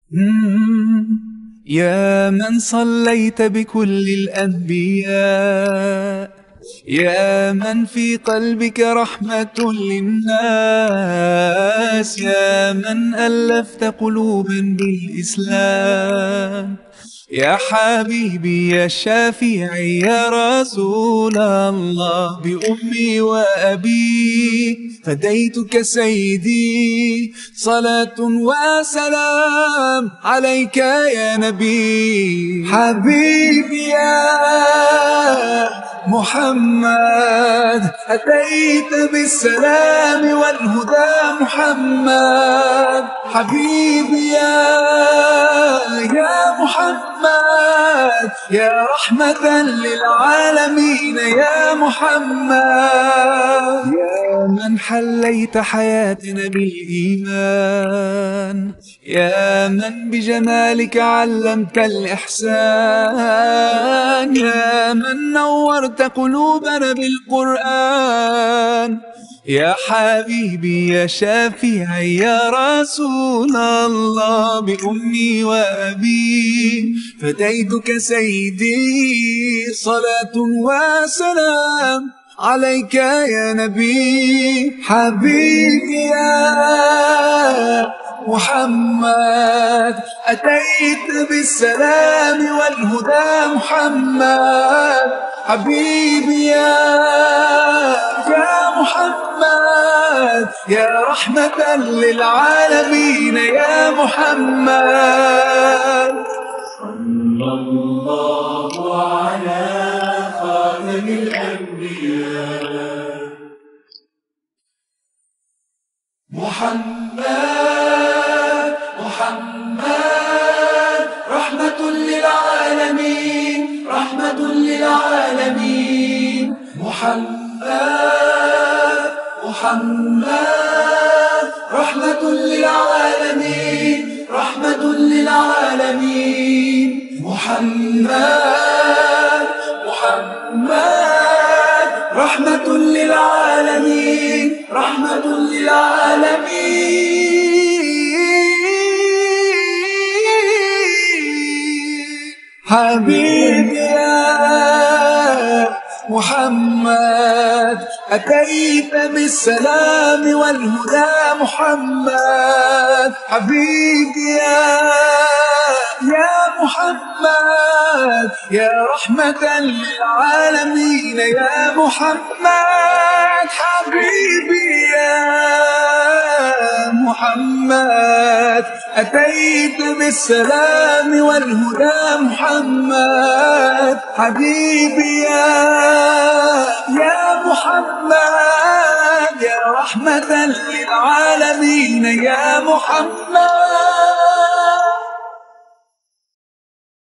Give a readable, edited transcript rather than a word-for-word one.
يا من صليت بكل الأنبياء، يا من في قلبك رحمة للناس، يا من ألفت قلوبا بالإسلام، يا حبيبي يا شافعي يا رسول الله، بأمي وأبي فديتك سيدي، صلاة وسلام عليك يا نبي. حبيبي يا محمد أتيت بالسلام والهدى محمد، حبيبي يا محمد يا رحمة للعالمين يا محمد، يا من حليت حياتنا بالإيمان، يا من بجمالك علمت الإحسان، يا من نورت قلوبنا بالقرآن، يا حبيبي يا شافعي يا رسول الله، بأمي وأبي فديتك سيدي، صلاة وسلام عليك يا نبي. حبيبي يا محمد أتيت بالسلام والهدى محمد، حبيبي يا محمد يا رحمة للعالمين يا محمد. صلى الله على خاتم الأنبياء محمد، محمد رحمة للعالمين، رحمة للعالمين. محمد، محمد رحمة للعالمين، رحمة للعالمين. محمد، محمد رحمة للعالمين، رحمة للعالمين. حبيبي يا محمد أتيت بالسلام والهدى محمد، حبيبي يا محمد يا رحمة للعالمين يا محمد، حبيبي يا محمد أتيت بالسلام والهدى محمد، حبيبي يا محمد يا رحمة للعالمين يا محمد.